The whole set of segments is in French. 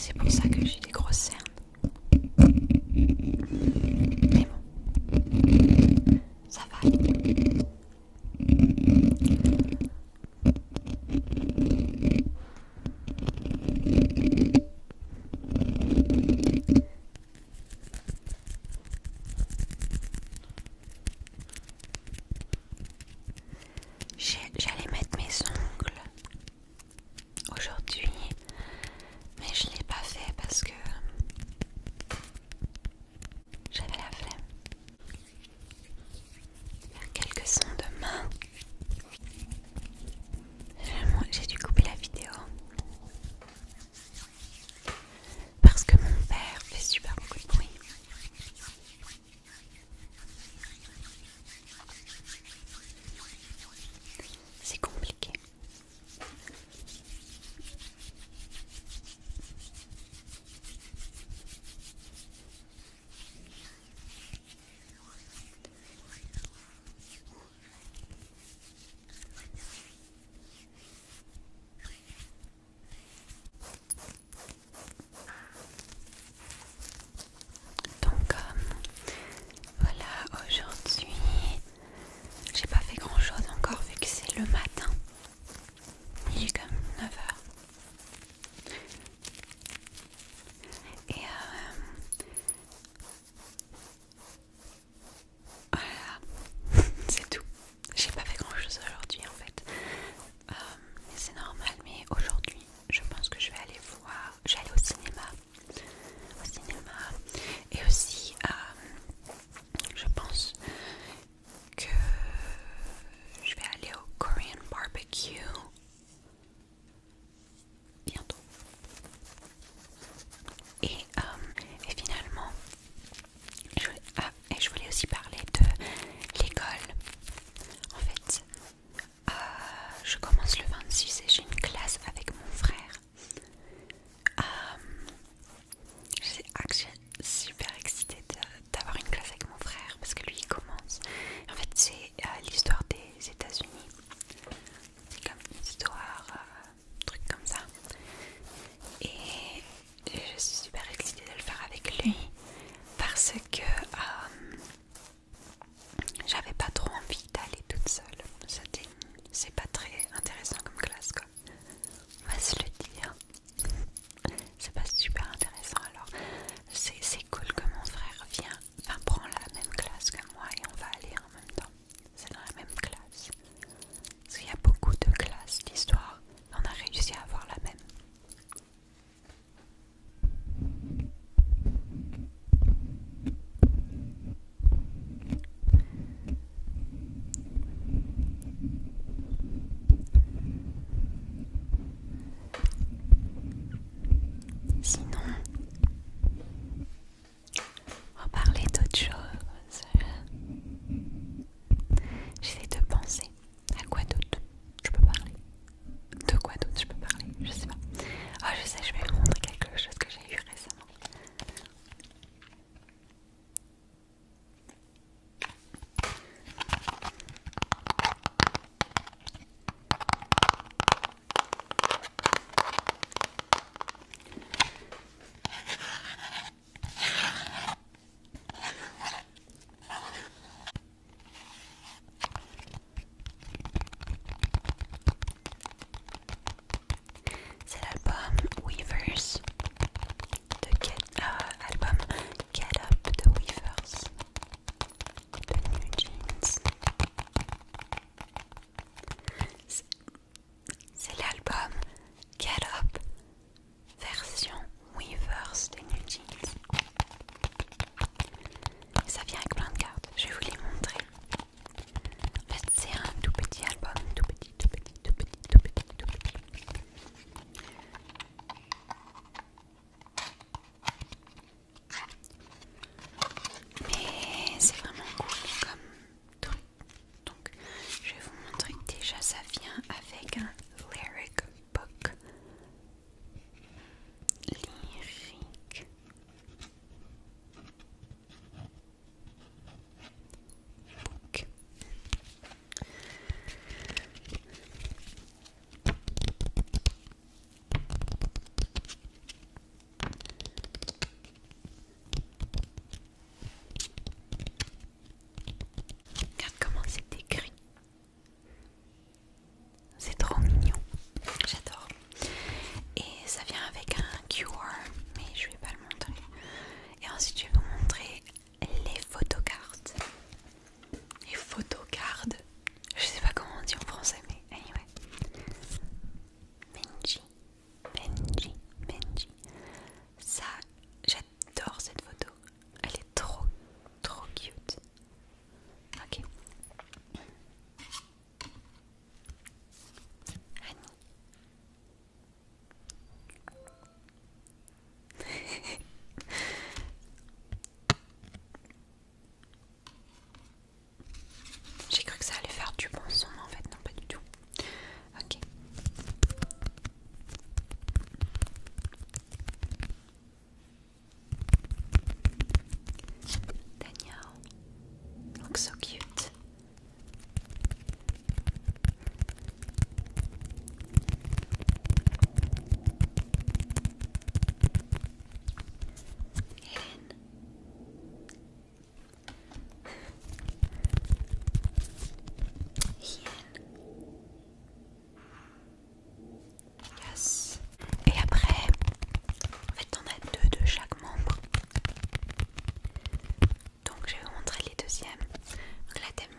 C'est pour ça que j'ai des grosses cernes. Mais bon, ça va. J'allais mettre mes ongles aujourd'hui, mais je l'ai pas fait parce que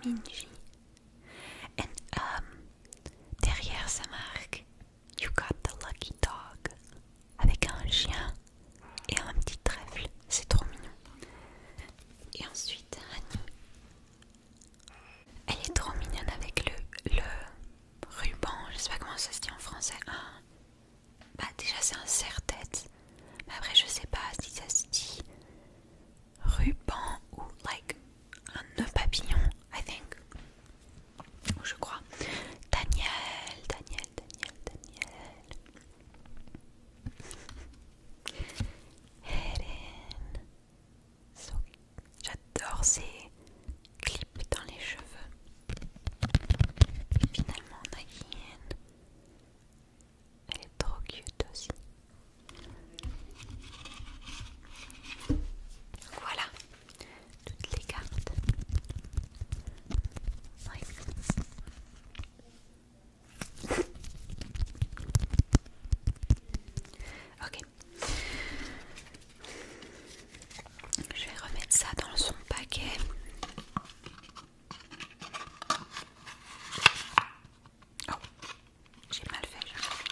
Minji. Et derrière ça marque You got the lucky dog avec un chien et un petit trèfle. C'est trop mignon. Et ensuite Annie. Elle est trop mignonne avec le ruban. Je sais pas comment ça se dit en français. Bah déjà c'est un serre-tête. Mais après je sais pas si ça se dit ruban ou like un nœud papillon, I think. Ou je crois. Daniel. Hélène. So, j'adore ces clips dans les cheveux. Et finalement Nagin. Elle est trop cute aussi. Voilà toutes les cartes. Ok. Je vais remettre ça dans son paquet. Oh, j'ai mal fait.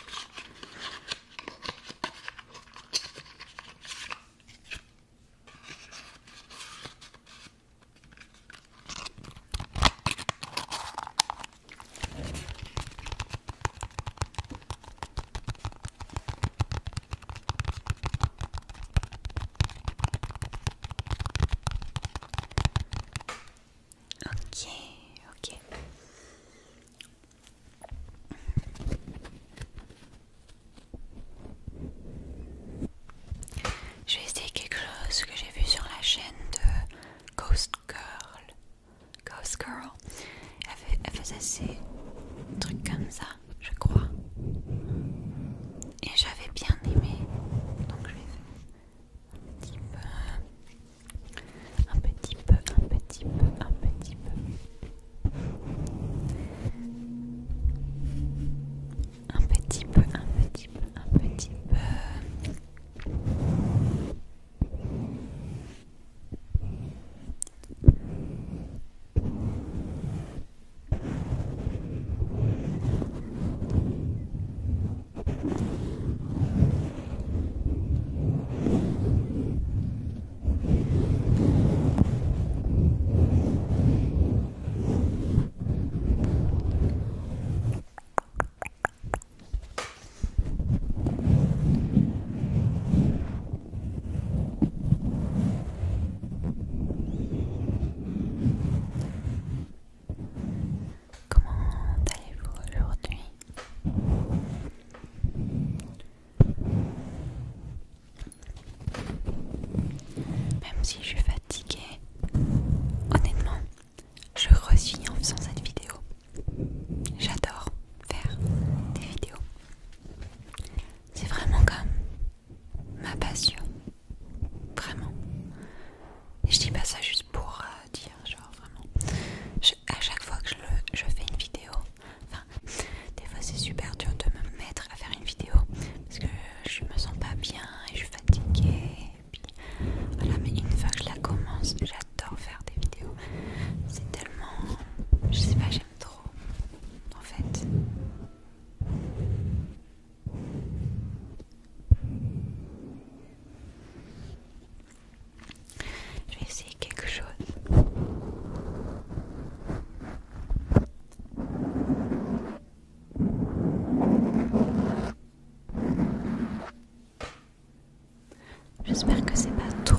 Ok. Je vais essayer quelque chose que j'ai vu sur la chaîne de Ghost Girl. Elle faisait ces trucs comme ça, je crois. Et j'avais bien aimé. Donc je vais faire un petit peu. Si je suis fatiguée, honnêtement, je revis en faisant cette vidéo. J'adore faire des vidéos. C'est vraiment comme ma passion. Vraiment. Et je dis pas ça juste pour dire, genre vraiment. À chaque fois que je fais une vidéo, enfin, des fois c'est super dur de me mettre à faire une vidéo parce que je me sens pas bien et je suis fatiguée. Voilà, mais une fois que je la commence, j'adore faire des vidéos. C'est tellement... Je sais pas, j'aime trop. En fait. Je vais essayer quelque chose. J'espère que c'est pas trop